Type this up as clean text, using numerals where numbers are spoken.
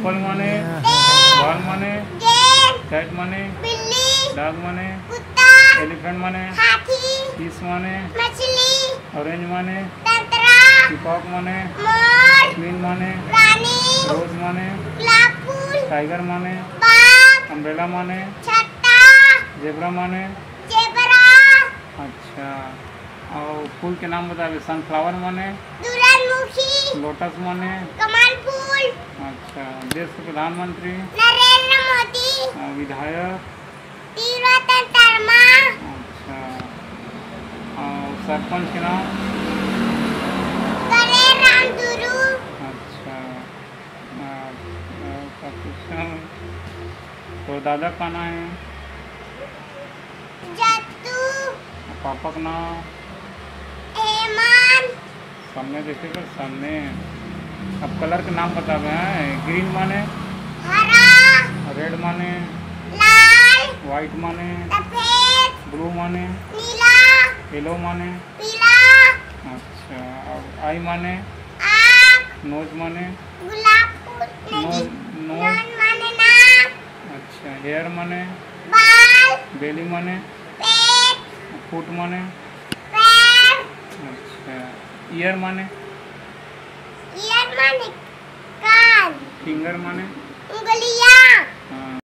Apple माने ball माने cat माने डॉग माने एलिफेंट माने फिश माने ऑरेंज माने पीकॉक माने क्वीन माने रोज माने टाइगर माने अम्ब्रेला माने जेब्रा माने। अच्छा और फूल के नाम बताइए। सनफ्लावर माने लोटस माने कमल फूल। अच्छा देश के प्रधानमंत्री नरेंद्र मोदी। विधायक तीव्रतन शर्मा। अच्छा और सरपंच के नाम राम दुरू। अच्छा तो दादा का नाम है जत्तू। पापा का नाम हेमंत। सामने देखिएगा सामने। अब कलर के नाम बता रहे हैं। ग्रीन माने हरा। रेड माने लाल। वाइट माने सफेद। ब्लू माने नीला। येलो माने पीला। अच्छा अब आई माने आँख। नोज माने गुलाब फूल। नोज नोज माने नाक। अच्छा हेयर माने बाल। बेली माने पेट। फुट माने पैर। अच्छा ईयर माने ईयर माने कान। फिंगर माने उंगलियां। हाँ